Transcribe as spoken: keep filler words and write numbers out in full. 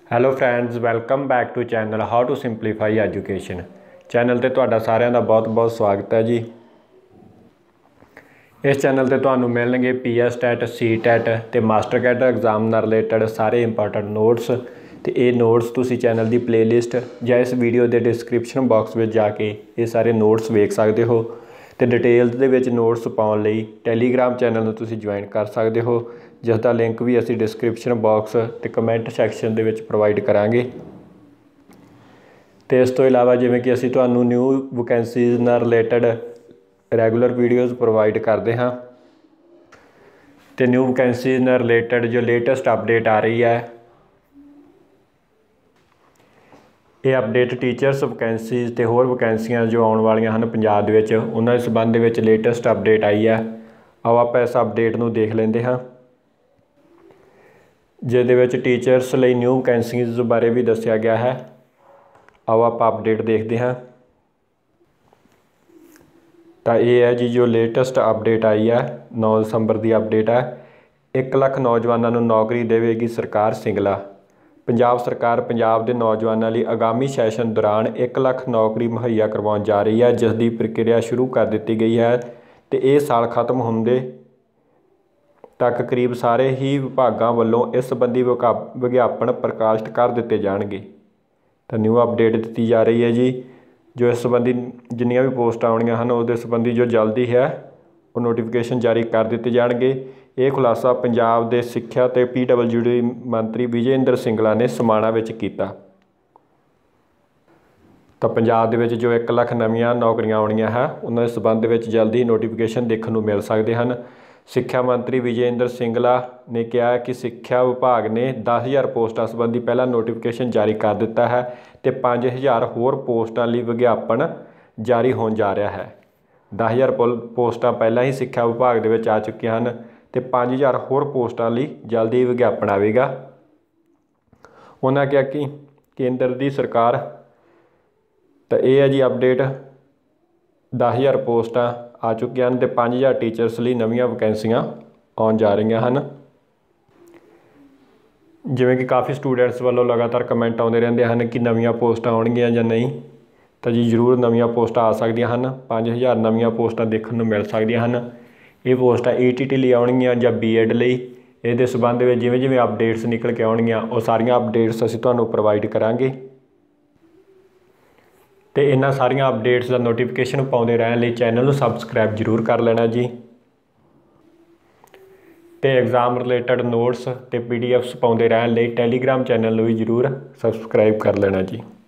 Hello friends, welcome back to channel how to simplify education. Channel ਤੇ ਤੁਹਾਡਾ ਸਾਰਿਆਂ ਦਾ ਬਹੁਤ ਬਹੁਤ ਸਵਾਗਤ ਹੈ ਜੀ। ਇਸ ਚੈਨਲ ਤੇ ਤੁਹਾਨੂੰ ਮਿਲਣਗੇ P S TET, C TET ਤੇ ਮਾਸਟਰ ਕੈਟ ਐਗਜ਼ਾਮ ਨਾਲ ਰਿਲੇਟਡ ਸਾਰੇ ਇੰਪੋਰਟੈਂਟ ਨੋਟਸ। ਤੇ ਇਹ ਨੋਟਸ ਤੁਸੀਂ ਚੈਨਲ ਦੀ ਪਲੇਲਿਸਟ ਜਾਂ ਇਸ ਵੀਡੀਓ ਦੇ ਡਿਸਕ੍ਰਿਪਸ਼ਨ ਬਾਕਸ ਵਿੱਚ ਜਾ ਕੇ ਇਹ ਸਾਰੇ ਨੋਟਸ ਵੇਖ ਸਕਦੇ ਹੋ। ਤੇ ਡਿਟੇਲਸ ਦੇ ਵਿੱਚ ਨੋਟਸ ਪਾਉਣ ਲਈ ਟੈਲੀਗ੍ਰਾਮ ਚੈਨਲ ਨੂੰ ਤੁਸੀਂ ਜੁਆਇਨ ਕਰ ਸਕਦੇ ਹੋ, ਜਿਸ ਦਾ ਲਿੰਕ ਵੀ ਅਸੀਂ ਡਿਸਕ੍ਰਿਪਸ਼ਨ ਬਾਕਸ ਅਤੇ ਕਮੈਂਟ ਸੈਕਸ਼ਨ ਦੇ ਵਿੱਚ ਪ੍ਰੋਵਾਈਡ ਕਰਾਂਗੇ। ਅਤੇ ਇਸ ਤੋਂ ਇਲਾਵਾ ਜਿਵੇਂ ਕਿ ਅਸੀਂ ਤੁਹਾਨੂੰ ਨਿਊ ਵਕੈਂਸੀਜ਼ ਨਾਲ ਰਿਲੇਟਡ ਰੈਗੂਲਰ ਵੀਡੀਓਜ਼ ਪ੍ਰੋਵਾਈਡ ਕਰਦੇ ਹਾਂ। ਅਤੇ ਨਿਊ ਵਕੈਂਸੀਜ਼ ਨਾਲ ਰਿਲੇਟਡ ਜੋ ਲੇਟੈਸਟ ਅਪਡੇਟ ਆ ਰਹੀ ਹੈ, ਇਹ ਅਪਡੇਟ ਟੀਚਰਸ ਵਕੈਂਸੀਜ਼ ਅਤੇ ਹੋਰ ਵਕੈਂਸੀਆਂ ਜੋ ਆਉਣ ਵਾਲੀਆਂ ਹਨ ਪੰਜਾਬ ਦੇ ਵਿੱਚ, ਉਹਨਾਂ ਦੇ ਸੰਬੰਧ ਦੇ ਵਿੱਚ ਲੇਟੈਸਟ ਅਪਡੇਟ ਆਈ ਹੈ। ਆਓ ਆਪਾਂ ਇਸ ਅਪਡੇਟ ਨੂੰ ਦੇਖ ਲੈਂਦੇ ਹਾਂ, ਜਿਹਦੇ ਵਿੱਚ ਟੀਚਰਸ ਲਈ ਨਿਊ ਵਕੈਂਸੀਜ਼ ਬਾਰੇ ਵੀ ਦੱਸਿਆ ਗਿਆ ਹੈ। ਆਓ ਆਪਾਂ ਅਪਡੇਟ ਦੇਖਦੇ ਹਾਂ। ਤਾਂ ਇਹ ਹੈ ਜੀ ਜੋ ਲੇਟੈਸਟ ਅਪਡੇਟ ਆਈ ਹੈ, ਨੌ ਦਸੰਬਰ ਦੀ ਅਪਡੇਟ ਹੈ। ਇੱਕ ਲੱਖ ਨੌਜਵਾਨਾਂ ਨੂੰ ਨੌਕਰੀ ਦੇਵੇਗੀ ਸਰਕਾਰ ਸਿੰਗਲਾ। ਪੰਜਾਬ ਸਰਕਾਰ ਪੰਜਾਬ ਦੇ ਨੌਜਵਾਨਾਂ ਲਈ ਆਗਾਮੀ ਸੈਸ਼ਨ ਦੌਰਾਨ ਇੱਕ ਲੱਖ ਨੌਕਰੀ ਮੁਹੱਈਆ ਕਰਵਾਉਣ ਜਾ ਰਹੀ ਹੈ, ਜਿਸ ਦੀ ਪ੍ਰਕਿਰਿਆ ਸ਼ੁਰੂ ਕਰ ਦਿੱਤੀ ਗਈ ਹੈ। ਅਤੇ ਇਹ ਸਾਲ ਖਤਮ ਹੁੰਦੇ ਤੱਕ ਕਰੀਬ ਸਾਰੇ ਹੀ ਵਿਭਾਗਾਂ ਵੱਲੋਂ ਇਸ ਸੰਬੰਧੀ ਵਿਕਾ ਵਿਗਿਆਪਨ ਪ੍ਰਕਾਸ਼ਿਤ ਕਰ ਦਿੱਤੇ ਜਾਣਗੇ। ਤਾਂ ਨਿਊ ਅਪਡੇਟ ਦਿੱਤੀ ਜਾ ਰਹੀ ਹੈ ਜੀ, ਜੋ ਇਸ ਸੰਬੰਧੀ ਜਿੰਨੀਆਂ ਵੀ ਪੋਸਟਾਂ ਆਉਣੀਆਂ ਹਨ ਉਹਦੇ ਸੰਬੰਧੀ ਜੋ ਜਲਦੀ ਹੈ ਉਹ ਨੋਟੀਫਿਕੇਸ਼ਨ ਜਾਰੀ ਕਰ ਦਿੱਤੇ ਜਾਣਗੇ। ਇਹ ਖੁਲਾਸਾ ਪੰਜਾਬ ਦੇ ਸਿੱਖਿਆ ਅਤੇ ਪੀ ਡਬਲਯੂ ਡੀ ਮੰਤਰੀ ਵਿਜੇ ਇੰਦਰ ਸਿੰਗਲਾ ਨੇ ਸਮਾਣਾ ਵਿੱਚ ਕੀਤਾ। ਤਾਂ ਪੰਜਾਬ ਦੇ ਵਿੱਚ ਜੋ ਇੱਕ ਲੱਖ ਨਵੀਆਂ ਨੌਕਰੀਆਂ ਆਉਣੀਆਂ ਹੈ, ਉਹਨਾਂ ਦੇ ਸੰਬੰਧ ਵਿੱਚ ਜਲਦੀ ਨੋਟੀਫਿਕੇਸ਼ਨ ਦੇਖਣ ਨੂੰ ਮਿਲ ਸਕਦੇ ਹਨ। ਸਿੱਖਿਆ ਮੰਤਰੀ ਵਿਜੇ ਇੰਦਰ ਸਿੰਗਲਾ ਨੇ ਕਿਹਾ ਕਿ ਸਿੱਖਿਆ ਵਿਭਾਗ ਨੇ ਦਸ ਹਜ਼ਾਰ ਪੋਸਟਾਂ ਸੰਬੰਧੀ ਪਹਿਲਾਂ ਨੋਟੀਫਿਕੇਸ਼ਨ ਜਾਰੀ ਕਰ ਦਿੱਤਾ ਹੈ ਅਤੇ ਪੰਜ ਹਜ਼ਾਰ ਹੋਰ ਪੋਸਟਾਂ ਲਈ ਵਿਗਿਆਪਨ ਜਾਰੀ ਹੋਣ ਜਾ ਰਿਹਾ ਹੈ। ਦਸ ਹਜ਼ਾਰ ਪੋ ਪੋਸਟਾਂ ਪਹਿਲਾਂ ਹੀ ਸਿੱਖਿਆ ਵਿਭਾਗ ਦੇ ਵਿੱਚ ਆ ਚੁੱਕੀਆਂ ਹਨ ਅਤੇ ਪੰਜ ਹਜ਼ਾਰ ਹੋਰ ਪੋਸਟਾਂ ਲਈ ਜਲਦੀ ਵਿਗਿਆਪਨ ਆਵੇਗਾ। ਉਹਨਾਂ ਕਿਹਾ ਕਿ ਕੇਂਦਰ ਦੀ ਸਰਕਾਰ, ਤਾਂ ਇਹ ਹੈ ਜੀ ਅਪਡੇਟ, ਦਸ ਹਜ਼ਾਰ ਪੋਸਟਾਂ ਆ ਚੁੱਕੀਆਂ ਹਨ ਅਤੇ ਪੰਜ ਹਜ਼ਾਰ ਟੀਚਰਸ ਲਈ ਨਵੀਆਂ ਵਕੈਂਸੀਆਂ ਆਉਣ ਜਾ ਰਹੀਆਂ ਹਨ। ਜਿਵੇਂ ਕਿ ਕਾਫੀ ਸਟੂਡੈਂਟਸ ਵੱਲੋਂ ਲਗਾਤਾਰ ਕਮੈਂਟ ਆਉਂਦੇ ਰਹਿੰਦੇ ਹਨ ਕਿ ਨਵੀਆਂ ਪੋਸਟਾਂ ਆਉਣਗੀਆਂ ਜਾਂ ਨਹੀਂ, ਤਾਂ ਜੀ ਜ਼ਰੂਰ ਨਵੀਆਂ ਪੋਸਟਾਂ ਆ ਸਕਦੀਆਂ ਹਨ। ਪੰਜ ਹਜ਼ਾਰ ਨਵੀਆਂ ਪੋਸਟਾਂ ਦੇਖਣ ਨੂੰ ਮਿਲ ਸਕਦੀਆਂ ਹਨ। ਇਹ ਪੋਸਟਾਂ ਈ ਟੀ ਟੀ ਲਈ ਆਉਣਗੀਆਂ ਜਾਂ ਬੀ ਐਡ ਲਈ। ਇਹਦੇ ਸੰਬੰਧ ਵਿੱਚ ਜਿਵੇਂ ਜਿਵੇਂ ਅਪਡੇਟਸ ਨਿਕਲ ਕੇ ਆਉਣਗੀਆਂ ਉਹ ਸਾਰੀਆਂ ਅਪਡੇਟਸ ਅਸੀਂ ਤੁਹਾਨੂੰ ਪ੍ਰੋਵਾਈਡ ਕਰਾਂਗੇ। ਅਤੇ ਇਹਨਾਂ ਸਾਰੀਆਂ ਅਪਡੇਟਸ ਦਾ ਨੋਟੀਫਿਕੇਸ਼ਨ ਪਾਉਂਦੇ ਰਹਿਣ ਲਈ ਚੈਨਲ ਨੂੰ ਸਬਸਕ੍ਰਾਈਬ ਜ਼ਰੂਰ ਕਰ ਲੈਣਾ ਜੀ। ਅਤੇ ਐਗਜ਼ਾਮ ਰਿਲੇਟਡ ਨੋਟਸ ਅਤੇ ਪੀ ਡੀ ਐਫਸ ਪਾਉਂਦੇ ਰਹਿਣ ਲਈ ਟੈਲੀਗ੍ਰਾਮ ਚੈਨਲ ਨੂੰ ਵੀ ਜ਼ਰੂਰ ਸਬਸਕ੍ਰਾਈਬ ਕਰ ਲੈਣਾ ਜੀ।